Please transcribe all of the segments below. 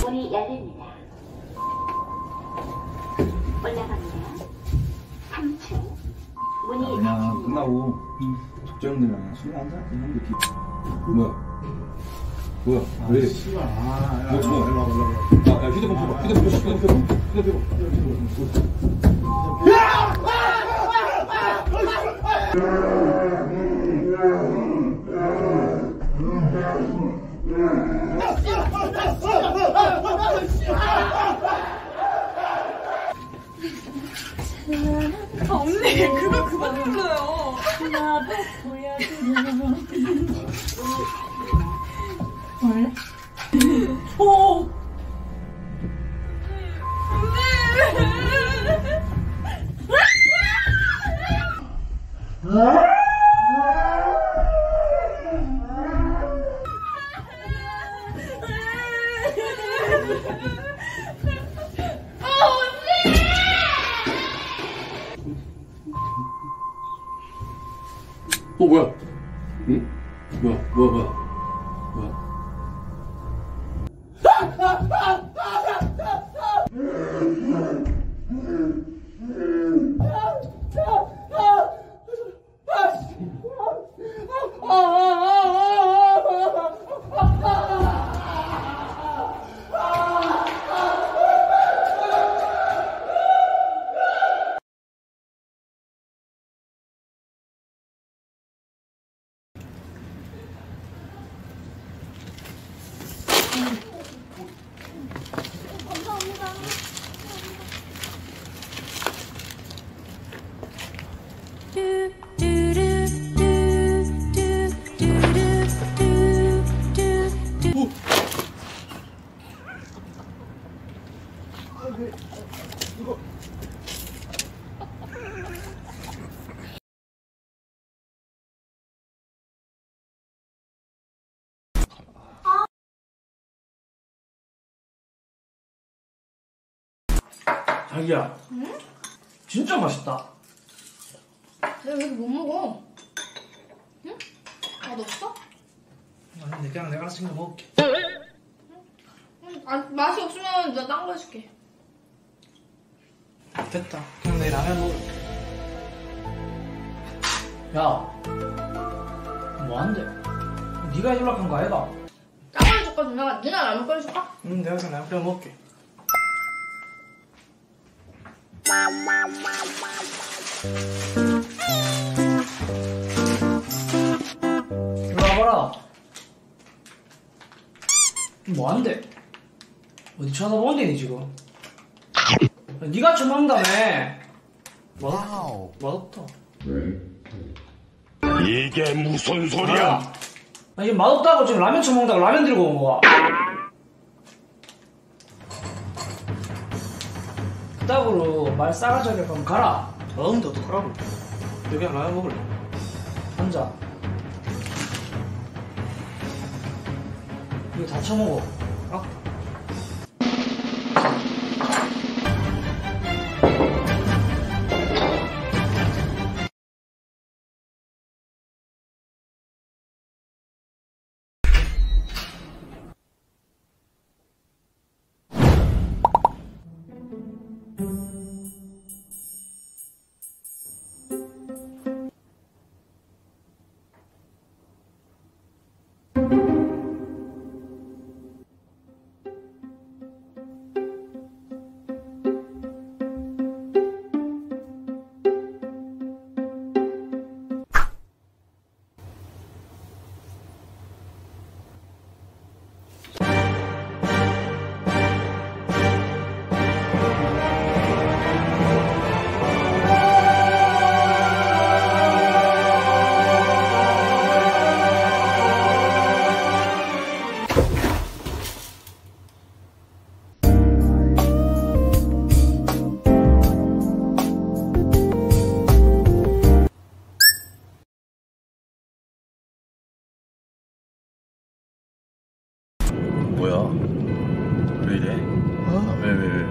문이 열립니다. 올라갑니다. 3층 문이 그냥 닫힙니다. 끝나고 적재형들이랑 술 한잔 하는 느낌. 뭐야? 왜? 씨발. 뭐 쳐? 야, 휴대폰 펴봐. 언니 그거 그만 불러요. 나도 보여주려. 원래? 오. 뭐야? 응? 뭐야? 자기야. 응? 진짜 맛있다. 내가 왜 이렇게 못 먹어? 응? 맛없어? 아니, 그냥 내가 알아서 챙겨 먹을게. 응, 맛이 없으면 내가 딴 거 해줄게. 됐다. 그냥 내일 라면 먹을게. 야, 뭐한대? 네가 연락한 거 아이가? 딴 거 해줄까? 누나 라면 끓여줄까? 응, 내가 그냥 라면 끓여 먹을게. 이리 와봐라. 뭐한대? 어디 쳐다보는데 지금? 네가 처먹는다며. 맛없다. 이게 무슨 소리야? 이게 맛없다고 지금 라면 처먹는다고 라면 들고 온 거야. 그따구로 말 싸가지 없게 그럼 가라. 더운데 어떡하라고. 여기 그냥 라면 먹을래. 앉아. 이거 다 처먹어. 알았다. 뭐야? 왜 이래? 왜?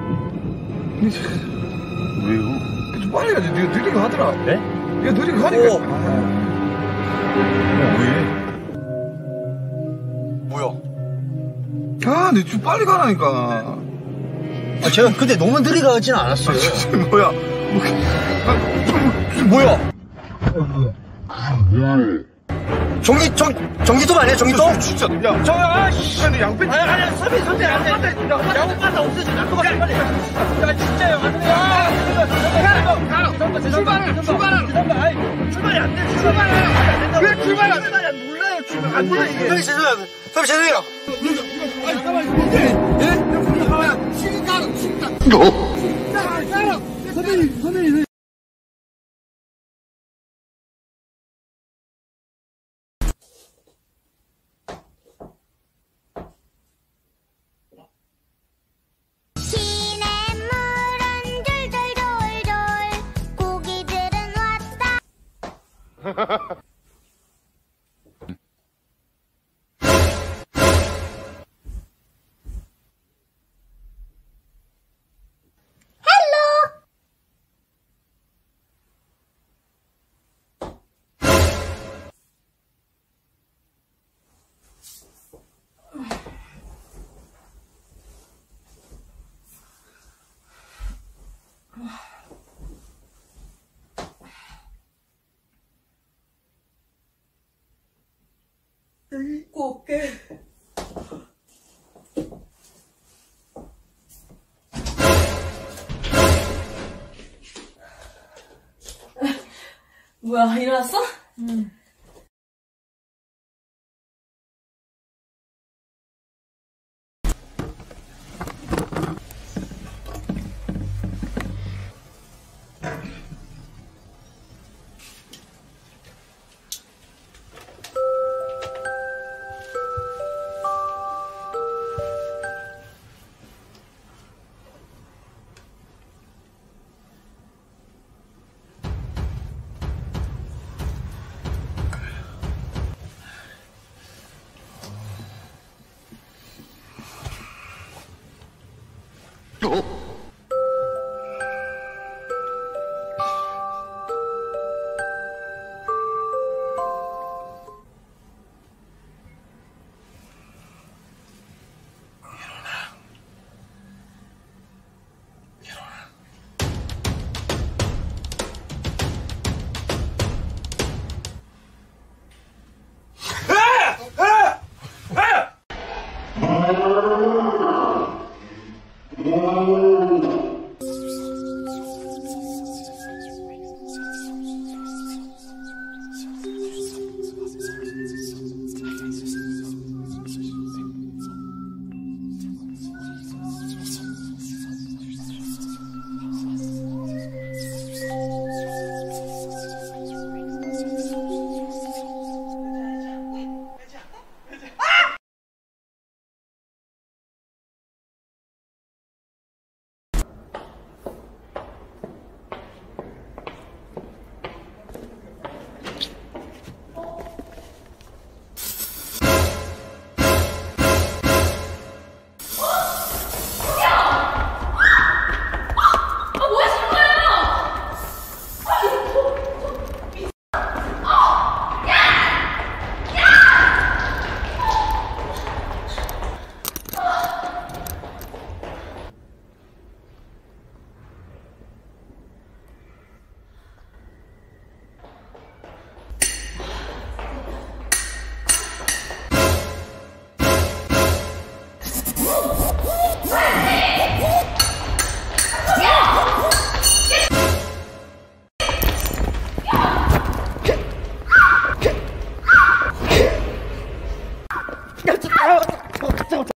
왜요? 좀 빨리 가지. 네가 느리게 하더라. 네? 네가 느리게 하니까. 왜? 뭐야? 야, 너 좀 빨리 가라니까. 아, 제가 근데 너무 느리 가진 않았어요. 뭐야? 뭐야? 전기톱 아니야, 전기톱? 진짜, 야, 저야, 씨. 근데 양패. 아니, 선배, 안 돼. 야구 빠다 없애줘, 나도 빨리. 야, 진짜요, 안 돼. 출발이 안 돼, 왜 출발 안 돼? 몰라요, 출발 안 돼. 선배, 죄송해요. 선배, 죄송해요. 시냇물은 졸졸졸졸 고기들은 왔다 입고 올게. 뭐야, 일어났어? 응. 어?